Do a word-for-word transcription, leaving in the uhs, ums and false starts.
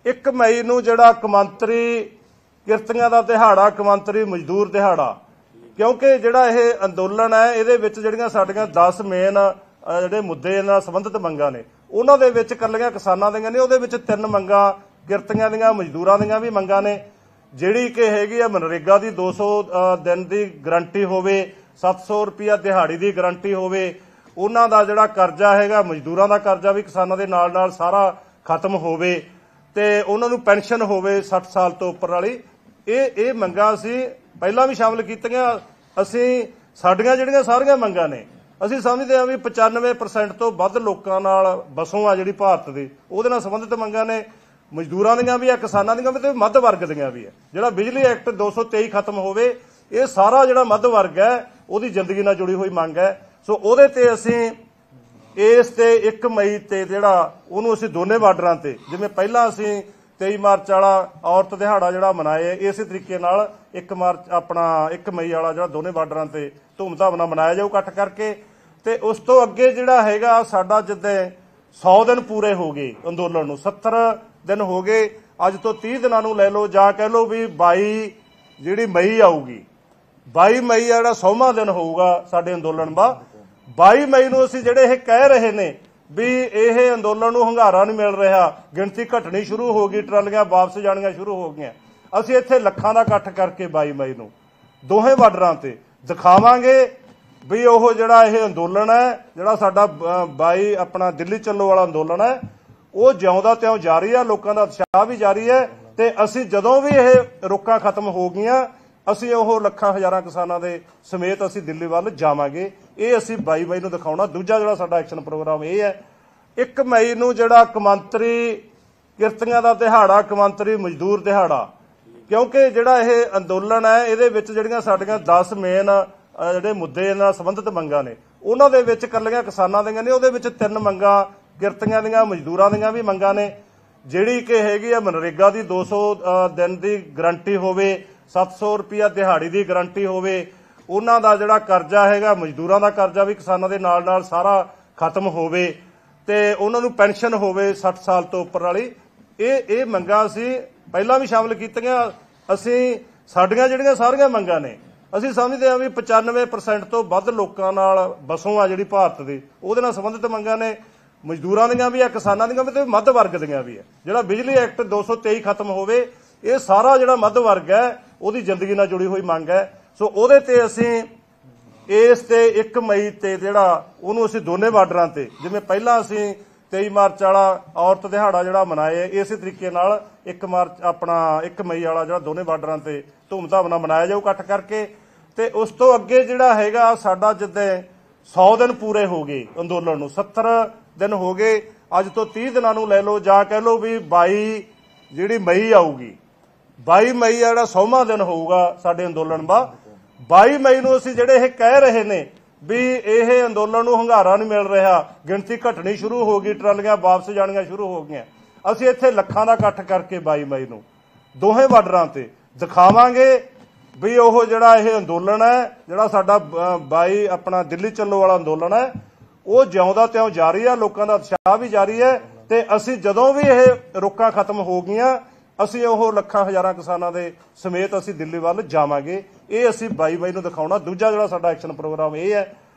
एक मई नूं जिहड़ा कौमांतरी किरतियां दा दिहाड़ा, कौमांतरी मजदूर दिहाड़ा, क्योंकि जिहड़ा ये अंदोलन है इहदे विच जिहड़ियां साडीआं दस मेन जिहड़े मुद्दे नाल संबंधित मंगां ने, उन्हां दे विच कल्लियां किसानां दीआं नहीं, उहदे विच तिंन मंगां किरतियां दीआं मजदूरां दीआं भी मंगां ने, जिहड़ी कि हैगी आ मनरेगा दी दो सौ दिन की गरंटी होवे, सत्त सौ रुपया दिहाड़ी की गरंटी होवे, उन्हां दा जिहड़ा करजा हैगा मजदूरां दा करजा भी किसानां दे नाल नाल सारा खत्म होवे ते उन्हां नूं पेंशन होवे सठ साल तो उपर वाली। ये ये मंगां असीं पहलां भी शामिल कीतीआं। असीं साडीआं जिहड़ियां सारीआं मंगां ने असीं समझदे हां भी पचानवे परसेंट तो वध लोकां नाल वसों आ जिहड़ी भारत दी उहदे नाल संबंधित मंगां ने, मजदूरां दीआं भी है, किसानां दीआं भी ते मध वर्ग दीआं भी है। जिहड़ा बिजली एक्ट दो सौ तेई खत्म होवे, ये सारा जिहड़ा मध वर्ग है उहदी जिंदगी नाल जुड़ी हुई मंग है। सो उहदे ते असीं इस ते एक मई ते जिहड़ा उहनूं असीं दोने बार्डरां ते, जिवें पहिलां असीं तेई मार्च वाला औरत दिहाड़ा जिहड़ा मनाए, इस तरीके नाल एक मार्च अपना एक मई वाला जिहड़ा दोने बार्डरां ते धूमधाम नाल मनाया जाऊ इकट्ठ करके। ते उस तो अगे जिहड़ा हैगा साडा जिद्दां सौ दिन पूरे हो गए अंदोलन नूं, सत्तर दिन हो गए, अज तो तीह दिनां नूं लै लो जां कह लो भी बाई जिहड़ी मई आऊगी, बाई मई जिहड़ा सौवां दिन होऊगा साडे अंदोलन दा। बाई मई नूं असीं जिहड़े इह कह रहे ने भी इह अंदोलन नूं हंगारा नहीं मिल रहा, गिणती घटनी शुरू हो गई, ट्रालियां वापस जाणियां शुरू हो गईआं, असीं इत्थे लखां दा इकट्ठ करके बाई मई नूं दोहें बार्डरां ते दिखावांगे भी ओह जिहड़ा इह अंदोलन है, जिहड़ा साडा बाई अपना दिल्ली चलो वाला अंदोलन है, वो जिउंदा त्यों जारी है, लोगों का उत्साह भी जारी है। ते असीं जदों भी यह रोकां खत्म हो गईआं असीं ओह लखां हज़ारां किसानां दे समेत असीं दिल्ली वल जावांगे। ये असीं बाई मई नूं दिखाउणा। दूजा जिहड़ा साडा एक्शन प्रोग्राम ये है, एक मई नूं जिहड़ा कौमांतरी किरतियां दा दिहाड़ा, कौमांतरी मजदूर दिहाड़ा, क्योंकि जिहड़ा ये अंदोलन है इहदे विच जिहड़ियां साडीआं दस मेन जिहड़े मुद्दे नाल संबंधित मंगां ने, उन्हां दे विच कल्लियां किसानां दीआं नहीं, उहदे विच तिंन मंगां किरतियां दीआं मजदूरां दीआं भी मंगां ने, जिहड़ी कि हैगी आ मनरेगा दी दो सौ दिन की गरंटी होवे, सत्त सौ रुपया दिहाड़ी की गरंटी होवे, उन्हां दा जिहड़ा करजा हैगा मजदूरां दा करजा भी किसानां दे नाल नाल सारा खत्म होवे ते उन्हां नूं पेंशन होवे सठ साल तो उपर वाली। ये ये मंगां असीं पहलां भी शामिल कीतीआं। असीं साडीआं जिहड़ियां सारीआं मंगां ने असीं समझदे हां भी पचानवे परसेंट तो वध लोकां नाल वसों आ जिहड़ी भारत दी उहदे नाल संबंधित मंगां ने, मजदूरां दीआं भी है, किसानां दीआं भी ते मध वर्ग दीआं भी है। जिहड़ा बिजली एक्ट दो सौ तेई खत्म होवे, ये सारा जिहड़ा मध वर्ग है उहदी जिंदगी नाल जुड़ी हुई मंग है। सो उहदे ते असीं इस ते एक मई ते जिहड़ा उहनूं असीं दोने बार्डरां ते, जिवें पहिलां असीं तेई मार्च वाला औरत दिहाड़ा जिहड़ा मनाए, इस तरीके नाल एक मार्च अपना एक मई वाला जिहड़ा दोने बार्डरां ते धूमधाम नाल मनाया जाऊ इकट्ठ करके। ते उस तो अगे जिहड़ा हैगा साडा जिद्दां सौ दिन पूरे हो गए अंदोलन नूं, सत्तर दिन हो गए, अज तो तीह दिनां नूं लै लो जां कह लो भी बाई जिहड़ी मई आऊगी, बाई मई जिहड़ा सौवां दिन होऊगा साडे अंदोलन दा। बाई मई नूं असीं जिहड़े इह कह रहे ने भी इह अंदोलन नूं हंगारा नहीं मिल रहा, गिणती घटनी शुरू हो गई, ट्रालियां वापस जाणियां शुरू हो गईआं, असीं इत्थे लखां दा इकट्ठ करके बाई मई नूं दोहें बार्डरां ते दिखावांगे भी ओह जिहड़ा इह अंदोलन है, जिहड़ा साडा बाई अपना दिल्ली चलो वाला अंदोलन है, वो जिउंदा त्यों जारी है, लोगों का उत्साह भी जारी है। ते असीं जदों भी यह रोकां खत्म हो गईआं असीं ओह लखां हज़ारां किसानां दे समेत असीं दिल्ली वल जावांगे। ये असीं बाई मई नूं दिखाउणा। दूजा जिहड़ा साडा एक्शन प्रोग्राम ये है,